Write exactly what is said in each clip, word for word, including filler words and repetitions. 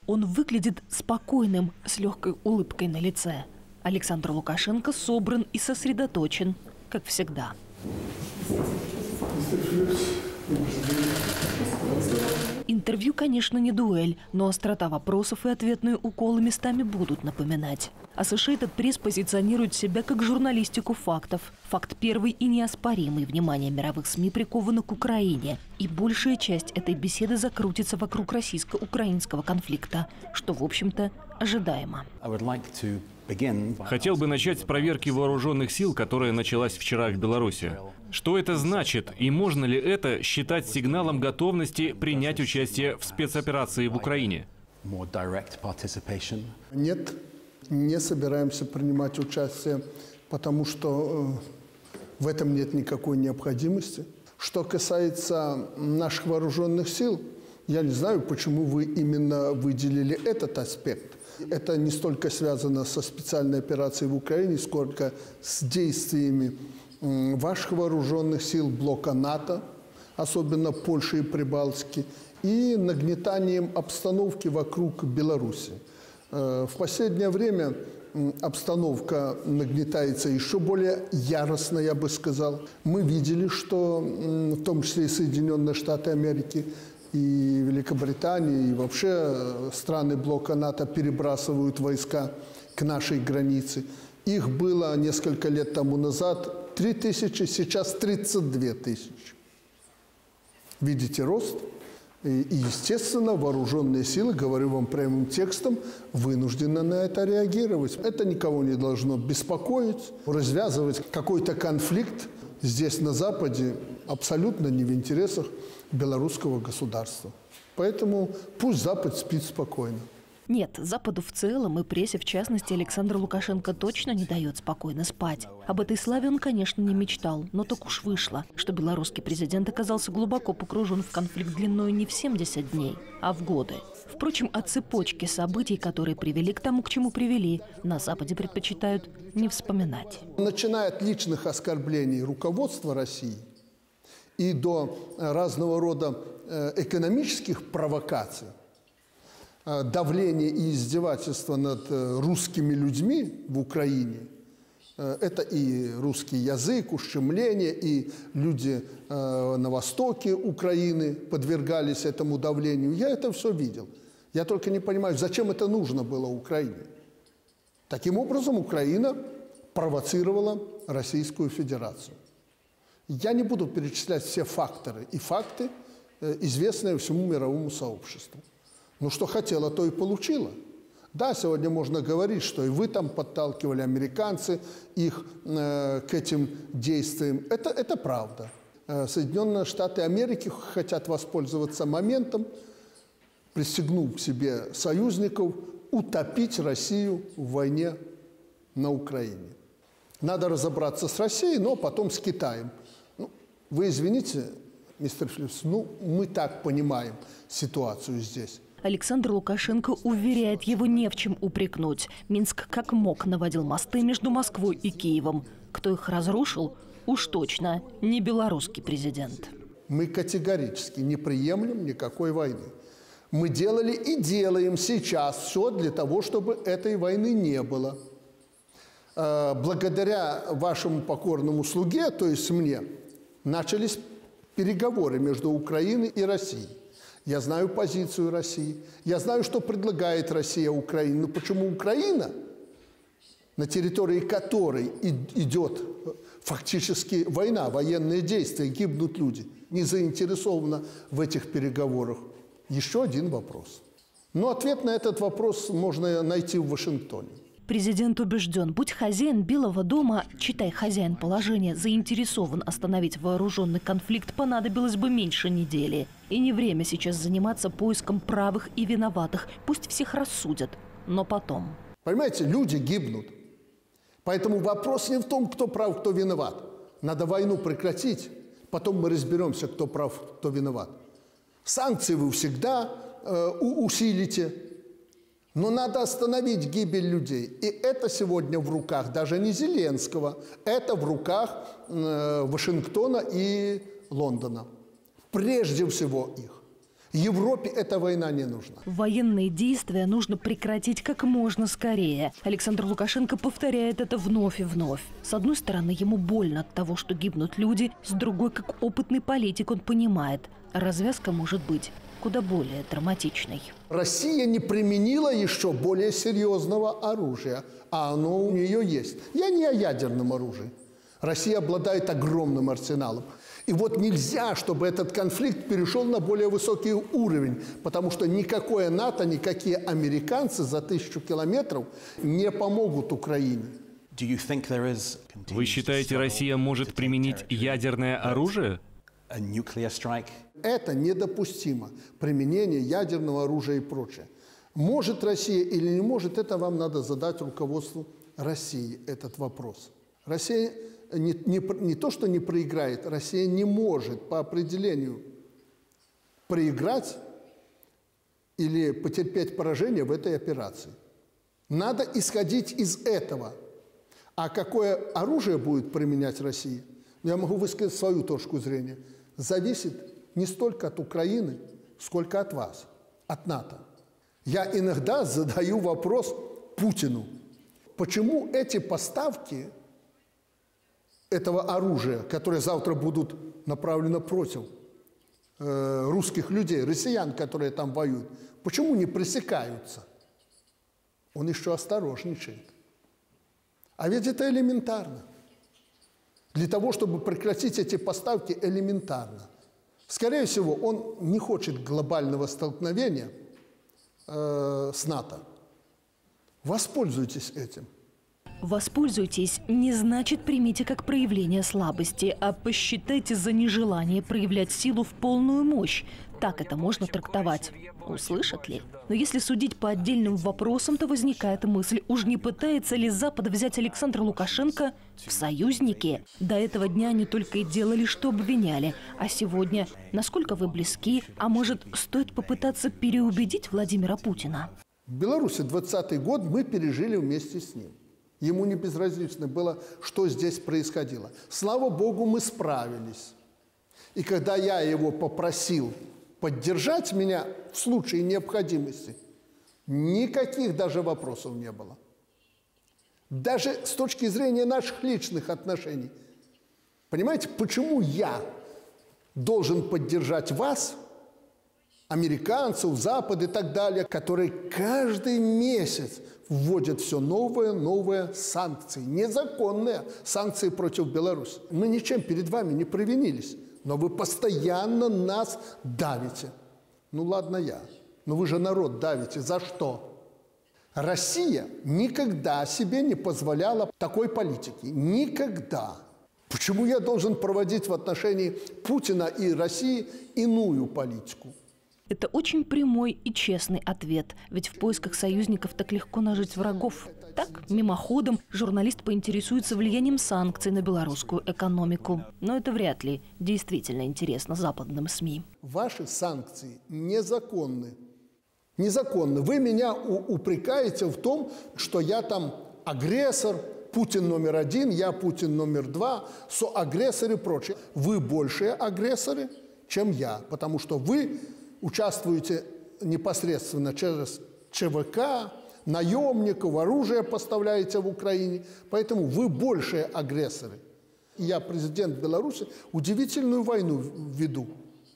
Он выглядит спокойным, с легкой улыбкой на лице. Александр Лукашенко собран и сосредоточен, как всегда. Интервью, конечно, не дуэль, но острота вопросов и ответные уколы местами будут напоминать. Associated Press позиционирует себя как журналистику фактов. Факт первый и неоспоримый. Внимание мировых СМИ приковано к Украине. И большая часть этой беседы закрутится вокруг российско-украинского конфликта, что, в общем-то, ожидаемо. Хотел бы начать с проверки вооруженных сил, которая началась вчера в Беларуси. Что это значит и можно ли это считать сигналом готовности принять участие в спецоперации в Украине? Нет, не собираемся принимать участие, потому что в этом нет никакой необходимости. Что касается наших вооруженных сил, я не знаю, почему вы именно выделили этот аспект. Это не столько связано со специальной операцией в Украине, сколько с действиями ваших вооруженных сил, блока НАТО, особенно Польши и Прибалтики, и нагнетанием обстановки вокруг Беларуси. В последнее время обстановка нагнетается еще более яростно, я бы сказал. Мы видели, что в том числе и Соединенные Штаты Америки, и Великобритания, и вообще страны блока НАТО перебрасывают войска к нашей границе. Их было несколько лет тому назад три тысячи, сейчас тридцать две тысячи. Видите рост? И, естественно, вооруженные силы, говорю вам прямым текстом, вынуждены на это реагировать. Это никого не должно беспокоить. Развязывать какой-то конфликт здесь, на Западе, абсолютно не в интересах белорусского государства. Поэтому пусть Запад спит спокойно. Нет, Западу в целом и прессе в частности Александр Лукашенко точно не дает спокойно спать. Об этой славе он, конечно, не мечтал, но так уж вышло, что белорусский президент оказался глубоко погружен в конфликт длиной не в семьдесят дней, а в годы. Впрочем, о цепочке событий, которые привели к тому, к чему привели, на Западе предпочитают не вспоминать. Начиная от личных оскорблений руководства России и до разного рода экономических провокаций, давление и издевательство над русскими людьми в Украине, это и русский язык, ущемление, и люди на востоке Украины подвергались этому давлению. Я это все видел. Я только не понимаю, зачем это нужно было Украине. Таким образом, Украина провоцировала Российскую Федерацию. Я не буду перечислять все факторы и факты, известные всему мировому сообществу. Ну, что хотела, то и получила. Да, сегодня можно говорить, что и вы там подталкивали, американцы, их э, к этим действиям. Это, это правда. Э, Соединенные Штаты Америки хотят воспользоваться моментом, пристегнув к себе союзников, утопить Россию в войне на Украине. Надо разобраться с Россией, но потом с Китаем. Ну, вы извините, мистер Флипс, ну, мы так понимаем ситуацию здесь. Александр Лукашенко уверяет, его не в чем упрекнуть. Минск как мог наводил мосты между Москвой и Киевом. Кто их разрушил, уж точно не белорусский президент. Мы категорически не приемлем никакой войны. Мы делали и делаем сейчас все для того, чтобы этой войны не было. Благодаря вашему покорному слуге, то есть мне, начались переговоры между Украиной и Россией. Я знаю позицию России, я знаю, что предлагает Россия Украине. Но почему Украина, на территории которой идет фактически война, военные действия, гибнут люди, не заинтересована в этих переговорах? Еще один вопрос. Но ответ на этот вопрос можно найти в Вашингтоне. Президент убежден, будь хозяин Белого дома, читай хозяин положения, заинтересован остановить вооруженный конфликт, понадобилось бы меньше недели. И не время сейчас заниматься поиском правых и виноватых. Пусть всех рассудят, но потом. Понимаете, люди гибнут. Поэтому вопрос не в том, кто прав, кто виноват. Надо войну прекратить, потом мы разберемся, кто прав, кто виноват. Санкции вы всегда э, усилите. Но надо остановить гибель людей. И это сегодня в руках даже не Зеленского. Это в руках э, Вашингтона и Лондона. Прежде всего их. Европе эта война не нужна. Военные действия нужно прекратить как можно скорее. Александр Лукашенко повторяет это вновь и вновь. С одной стороны, ему больно от того, что гибнут люди. С другой, как опытный политик, он понимает, развязка может быть куда более драматичной. Россия не применила еще более серьезного оружия, а оно у нее есть. Я не о ядерном оружии. Россия обладает огромным арсеналом. И вот нельзя, чтобы этот конфликт перешел на более высокий уровень, потому что никакое НАТО, никакие американцы за тысячу километров не помогут Украине. Вы считаете, Россия может применить ядерное оружие? Это недопустимо. Применение ядерного оружия и прочее. Может Россия или не может, это вам надо задать руководству России этот вопрос. Россия не, не, не то, что не проиграет, Россия не может по определению проиграть или потерпеть поражение в этой операции. Надо исходить из этого. А какое оружие будет применять Россия, я могу высказать свою точку зрения, зависит не столько от Украины, сколько от вас, от НАТО. Я иногда задаю вопрос Путину, почему эти поставки этого оружия, которые завтра будут направлены против э, русских людей, россиян, которые там воюют, почему не пресекаются? Он еще осторожничает. А ведь это элементарно. Для того, чтобы прекратить эти поставки, элементарно. Скорее всего, он не хочет глобального столкновения э, с НАТО. Воспользуйтесь этим. Воспользуйтесь не значит примите как проявление слабости, а посчитайте за нежелание проявлять силу в полную мощь. Так это можно трактовать. Услышат ли? Но если судить по отдельным вопросам, то возникает мысль, уж не пытается ли Запад взять Александра Лукашенко в союзники? До этого дня они только и делали, что обвиняли. А сегодня, насколько вы близки, а может, стоит попытаться переубедить Владимира Путина? В Беларуси двадцатый год мы пережили вместе с ним. Ему не безразлично было, что здесь происходило. Слава Богу, мы справились. И когда я его попросил поддержать меня в случае необходимости, никаких даже вопросов не было. Даже с точки зрения наших личных отношений. Понимаете, почему я должен поддержать вас, американцев, Запад и так далее, которые каждый месяц вводят все новые, новые санкции, незаконные санкции против Беларуси. Мы ничем перед вами не провинились, но вы постоянно нас давите. Ну ладно я, но вы же народ давите. За что? Россия никогда себе не позволяла такой политики. Никогда. Почему я должен проводить в отношении Путина и России иную политику? Это очень прямой и честный ответ, ведь в поисках союзников так легко нажить врагов. Так, мимоходом, журналист поинтересуется влиянием санкций на белорусскую экономику. Но это вряд ли действительно интересно западным СМИ. Ваши санкции незаконны. Незаконны. Вы меня упрекаете в том, что я там агрессор, Путин номер один, я Путин номер два, соагрессоры и прочее. Вы большие агрессоры, чем я, потому что вы участвуете непосредственно через ЧВК, наемников, оружие поставляете в Украине, поэтому вы большие агрессоры. Я, президент Беларуси, удивительную войну веду.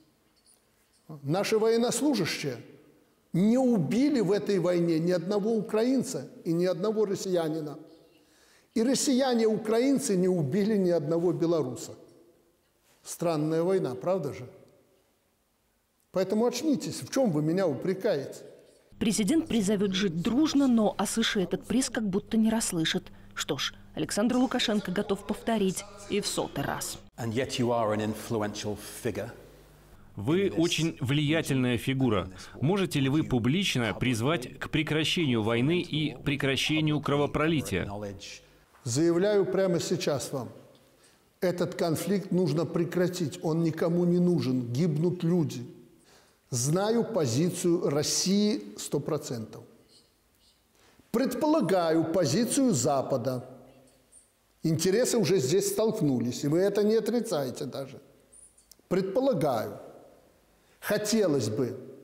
Наши военнослужащие не убили в этой войне ни одного украинца и ни одного россиянина. И россияне-украинцы не убили ни одного белоруса. Странная война, правда же? Поэтому очнитесь, в чем вы меня упрекаете? Президент призовет жить дружно, но о США этот приз как будто не расслышит. Что ж, Александр Лукашенко готов повторить и в сотый раз. Вы очень влиятельная фигура. Можете ли вы публично призвать к прекращению войны и прекращению кровопролития? Заявляю прямо сейчас вам. Этот конфликт нужно прекратить. Он никому не нужен. Гибнут люди. Знаю позицию России сто процентов. Предполагаю позицию Запада. Интересы уже здесь столкнулись, и вы это не отрицаете даже. Предполагаю. Хотелось бы,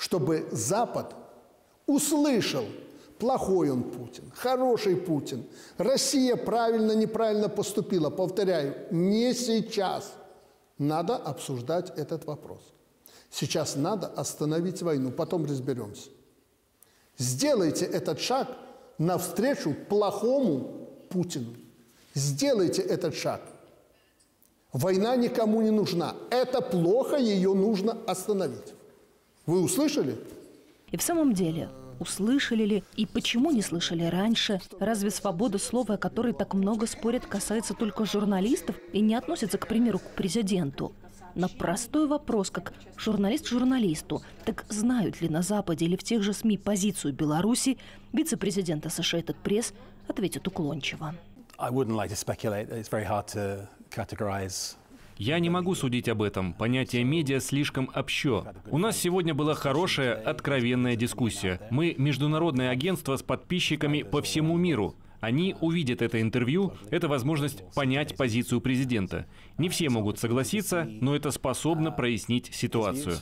чтобы Запад услышал, плохой он Путин, хороший Путин, Россия правильно, неправильно поступила. Повторяю, не сейчас надо обсуждать этот вопрос. Сейчас надо остановить войну, потом разберемся. Сделайте этот шаг навстречу плохому Путину. Сделайте этот шаг. Война никому не нужна. Это плохо, ее нужно остановить. Вы услышали? И в самом деле, услышали ли и почему не слышали раньше? Разве свобода слова, о которой так много спорят, касается только журналистов и не относится, к примеру, к президенту? На простой вопрос, как журналист журналисту, так знают ли на Западе или в тех же СМИ позицию Беларуси, вице-президент Associated Press ответит уклончиво. Я не могу судить об этом. Понятие медиа слишком общо. У нас сегодня была хорошая, откровенная дискуссия. Мы международное агентство с подписчиками по всему миру. Они увидят это интервью, это возможность понять позицию президента. Не все могут согласиться, но это способно прояснить ситуацию.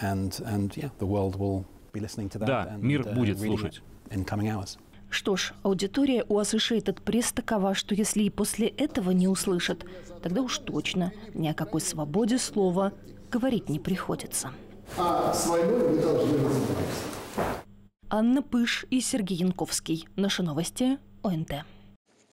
Да, мир будет слушать. Что ж, аудитория у Associated Press такова, что если и после этого не услышат, тогда уж точно ни о какой свободе слова говорить не приходится. А с войной вы должны разобраться. Анна Пыш и Сергей Янковский. Наши новости. ОНТ.